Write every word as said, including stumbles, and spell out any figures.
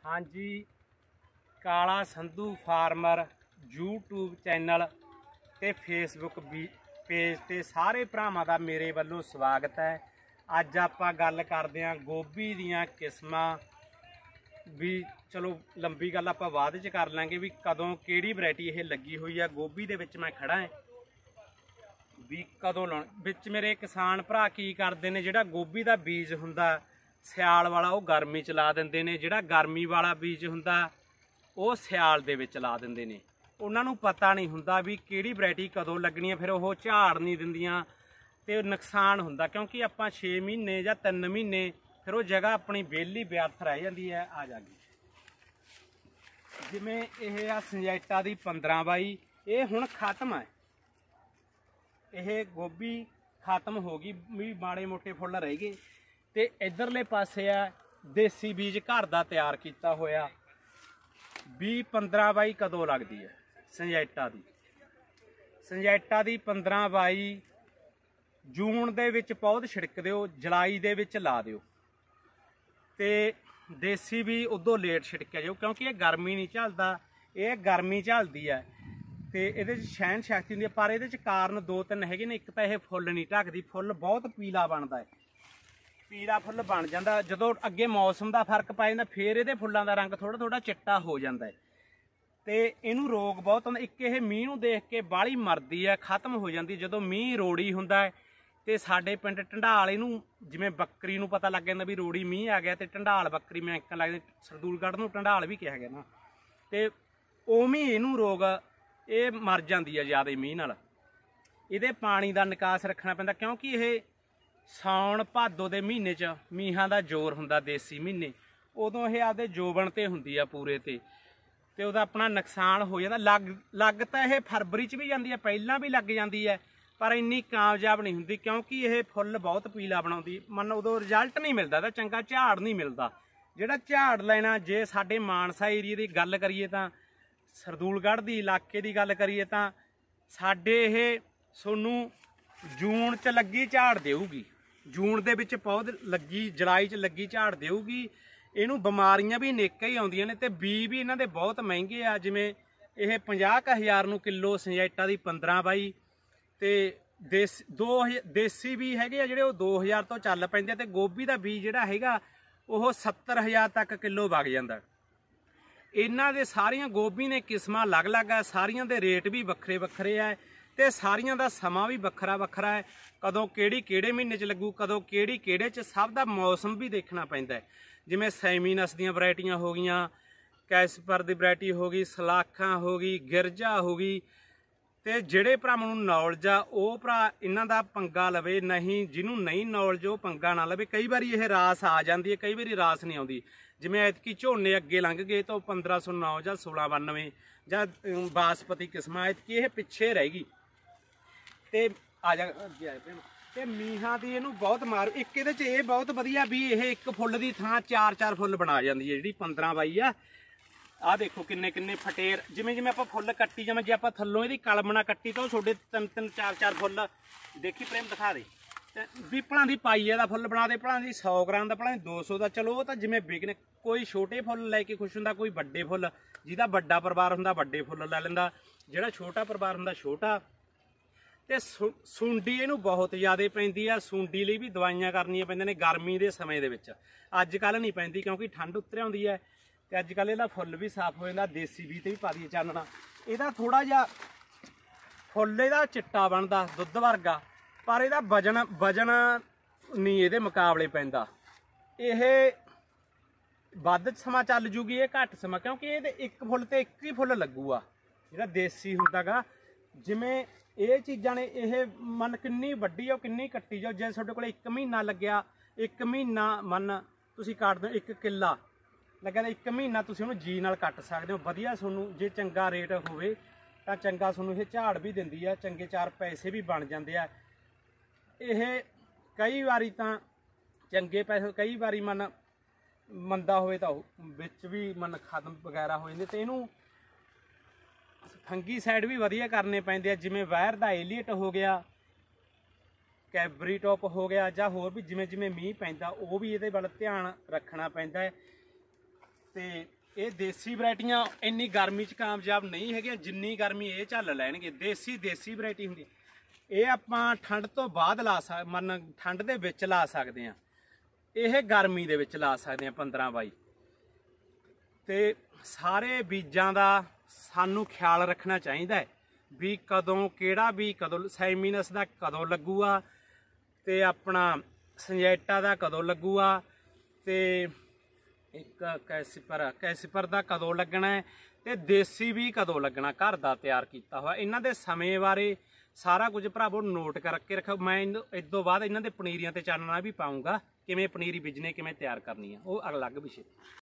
हाँ जी, Kala Sandhu farmer YouTube channel ते फेसबुक पेज ते सारे भरावां दा मेरे वल्लों स्वागत है। अज आपां गल करदे हां गोभी दीयां किस्मां भी। चलो लंबी गल आपां बाद च कर लांगे भी कदों किहड़ी वैरायटी ये लगी हुई है। गोभी दे विच मैं खड़ा है भी कदों लाउण विच मेरे किसान भरा की करदे ने, जिहड़ा गोभी दा बीज हुंदा सियाल वाला वो गर्मी च ला दिंदे ने, जिहड़ा गर्मी वाला बीज हुंदा वो सियाल दे विच ला दिंदे ने। उन्हां नूं पता नहीं हुंदा भी किहड़ी वैरायटी कदों लगनी है, फिर वो झाड़ नहीं दिंदियां ते नुकसान हुंदा, क्योंकि आपां छे महीने जां तीन महीने फिर वो जगह अपनी बेली व्यर्थ रह जाती है। आ जागी जिवें यह आ संजैटा दी पंद्रह बाई, ये हुण खत्म है। यह गोभी खत्म हो गई भी, माड़े मोटे फुੱਲ रह गए। ते इधरले पासे आ देसी बीज घर दा तैयार किया होया भी। पंद्रह बाई कदों लगती है संजैटा दी? संजैटा दी पंद्रह बाई जून दे विच पौध छिड़क दिओ, जुलाई दे विच ला दिओ ते देसी भी उदों लेट छिड़किया जाओ, क्योंकि ये गर्मी नहीं झलदा, ये गर्मी झलदी है ते इहदे च सहन शक्ति हुंदी है। पर इहदे च कारण दो तीन हैगे ने। एक तां ये फुੱਲ नहीं ढकदी, फुੱਲ बहुत पीला बनदा है, पीला फुੱਲ बन जाता जदों अगे मौसम का फर्क पै जांदा, फिर ये फुੱਲਾਂ का रंग थोड़ा थोड़ा चिट्टा हो जाता है ते इनू रोग बहुत आउंदा। एक ये मींह नूं देख के बाहली मरदी है, खत्म हो जाती जदों मींह रोड़ी हुंदा है। ते साडे पिंड ढंडाल इनू जिवें बकरी नूं पता लग जांदा भी रोड़ी मींह आ गया, ते ढंडाल बकरी मैं एक लगदी, सरदूलगढ़ नूं ढंडाल भी कहा गया ना, ते उवें इनू रोग ये मर जाती है ज़्यादा मींह नाल। इहदे पानी का निकास रखना पैंदा, क्योंकि ये साउण भादो के महीने च मीहां का जोर हुंदा, देसी महीने उदों ये आपदे जोबन ते हुंदी आ पूरे ते ते उहदा अपना नुकसान हो जाता। लग लग तो यह फरवरी च भी जाती है, पहलां भी लग जाती है, पर इन्नी कामयाब नहीं हुंदी, क्योंकि यह फुੱਲ बहुत पीला बनाउंदी। मन उदों रिजल्ट नहीं मिलता, तो चंगा झाड़ नहीं मिलता। जिहड़ा झाड़ लेना, जे साडे मानसा एरिए की गल करिए तां, सरदूलगढ़ दी इलाके की गल करिए तां साडे ये सोनू जून च लगी झाड़ देऊगी, जून दे विच पौध लगी, जुलाई च लगी झाड़ देऊगी। इनू बीमारियां भी नेकां ही आउंदियां ने ते बीज भी इन्हां दे बहुत महंगे आ। जिवें यह पचास क हज़ार नूं किलो संजैटा दी पंद्रह बाई ते देसी दो देसी भी हैगे आ, जिहड़े वो दो हज़ार तो चल पैंदे, ते गोभी दा बीज जिहड़ा हैगा वो सत्तर हज़ार तक किलो वग जांदा। इन्हां दे सारियां गोभी ने किस्मां अलग अलग है, सारियां दे रेट भी वक्खरे वक्खरे है ते सारियां दा समा भी वक्खरा वक्खरा है। कदों किहड़ी किहड़े महीने च लगू, कदों किहड़ी किहड़े च, सब दा मौसम भी देखना पैंदा है। जिवें सैमीनस दीयां वैरायटियां हो गईयां, कैसपर दी वैरायटी हो गई, सलाखां हो गई, गिरजा हो गई। ते जिहड़े भरावां नूं नॉलेज आ वो भरा इन्हां दा पंगा लवे, नहीं जिन्हों नहीं नॉलेज वो पंगा ना लवे। कई बारी यह रास आ जाती है, कई बारी रास नहीं आउंदी। जिवें ऐतकी झोने अगे लंघ गए तो पंद्रह सौ नौ जां सोलह बानवे जां बासपति किस्म, ऐतकी यह पिछे रह गई ते आ जा अगे आए भैन। ते मीहां दी इहनूं बहुत मार, एक इहदे च ये बहुत वधिया भी यह एक फुੱਲ दी थां चार चार फुੱਲ बना जाती है। जिहड़ी पंद्रह बाई आ, आ देखो किन्ने किन्ने फटेर, जिमें जिमें आपां फुੱਲ कट्टी जावां, जे आपां थल्लों इहदी कलमना कट्टी तो छोटे तीन तीन चार चार फुੱਲ देखी प्रेम दिखा दे भी। भला दी पाईए दा फुੱਲ बना दे, भला दी सौ ग्राम दा, भला दो सौ दा, चलो वो तो जिमें बिकने। कोई छोटे फुੱਲ लैके खुश हुंदा, कोई वड्डे फुੱਲ, जिहदा वड्डा परिवार हुंदा वड्डे फुੱਲ लै लैंदा, जिहड़ा छोटा परिवार हुंदा छोटा। ते सुंडी इहनूं बहुत ज़्यादा पैंदी आ, सुंडी लई भी दवाइयां करनियां पैंदियां ने गर्मी के समय दे विच। अजकल नहीं पैंदी क्योंकि ठंड उतरिया हुंदी है, ते अजकल इहदा फुੱਲ भी साफ हो जांदा। देसी भी ते भी पा दईए चानना, इहदा थोड़ा जिहा फुੱਲ इहदा चिट्टा बनदा दुੱਧ वर्गा, पर इहदा वजन वजन नहीं इहदे मुकाबले पैंदा। इह वध समा चल जूगी, ये घट समा, क्योंकि इहदे एक फुੱਲ ते एक ही फुੱਲ लगूगा जिहड़ा देसी हुंदा गा। जिवें ये चीज़ां ने, यह मन किन्नी वड्डी जाओ किन्नी कट्टी जाओ, जे तुहाडे कोल एक महीना लग्या, एक महीना मन तुसीं कट दो, एक किला लग्या तो एक महीना तुसीं उहनूं जी नाल कट सकदे हो। वधिया तुहानूं जे चंगा रेट होवे तां चंगा तुहानूं इह झाड़ भी दिंदी है, चंगे चार पैसे भी बन जांदे आ। इह कई वारी तां चंगे पैसे, कई वारी मन मंदा होवे तां विच भी मन खत्म वगैरह हो जांदे। ते इहनूं फंगी साइड भी वधिया करने पैंदे आ, जिवें वायर दा एलियट हो गया, कैबरी टॉप हो गया, जां होर भी जिवें जिवें मींह पैंदा वो भी इहदे वल ध्यान रखना पैंदा है। ਤੇ ਇਹ ਦੇਸੀ ਵੈਰਾਈਟੀਆਂ ਇੰਨੀ ਗਰਮੀ 'ਚ ਕਾਮਯਾਬ ਨਹੀਂ ਹੈਗੀਆਂ ਜਿੰਨੀ ਗਰਮੀ ਇਹ ਝੱਲ ਲੈਣਗੇ। ਦੇਸੀ ਦੇਸੀ ਵੈਰਾਈਟੀ ਹੁੰਦੀ, ਇਹ ਆਪਾਂ ਠੰਡ ਤੋਂ ਬਾਅਦ ਲਾ ਸਕ ਮਨ ਠੰਡ ਦੇ ਵਿੱਚ ਲਾ ਸਕਦੇ ਹਾਂ, ਇਹ ਗਰਮੀ ਦੇ ਵਿੱਚ ਲਾ ਸਕਦੇ ਹਾਂ ਪੰਦਰਾਂ ਬਾਈ। ਤੇ ਸਾਰੇ ਬੀਜਾਂ ਦਾ ਸਾਨੂੰ ਖਿਆਲ ਰੱਖਣਾ ਚਾਹੀਦਾ ਹੈ ਵੀ ਕਦੋਂ ਕਿਹੜਾ ਵੀ ਕਦੋਂ ਸੈਮੀਨਸ ਦਾ ਕਦੋਂ ਲੱਗੂਗਾ ਤੇ ਆਪਣਾ ਸੰਜੈਟਾ ਦਾ ਕਦੋਂ ਲੱਗੂਗਾ ਤੇ ਇੱਕ ਕੈਸੀਪਰ ਕੈਸੀਪਰ ਦਾ ਕਦੋਂ ਲੱਗਣਾ ਹੈ ਤੇ ਦੇਸੀ ਵੀ ਕਦੋਂ ਲੱਗਣਾ ਘਰ ਦਾ ਤਿਆਰ ਕੀਤਾ ਹੋਇਆ। ਇਹਨਾਂ ਦੇ ਸਮੇਂ ਬਾਰੇ ਸਾਰਾ ਕੁਝ ਭਰਾਵੋ ਨੋਟ ਕਰਕੇ ਰੱਖੋ। ਮੈਂ ਇਸ ਤੋਂ ਬਾਅਦ ਇਹਨਾਂ ਦੇ ਪਨੀਰੀਆਂ ਤੇ ਚਾਨਣਾ ਵੀ ਪਾਉਂਗਾ, ਕਿਵੇਂ ਪਨੀਰੀ ਬੀਜਣੀ ਕਿਵੇਂ ਤਿਆਰ ਕਰਨੀ ਆ, ਉਹ ਅਲੱਗ ਵਿਸ਼ੇ।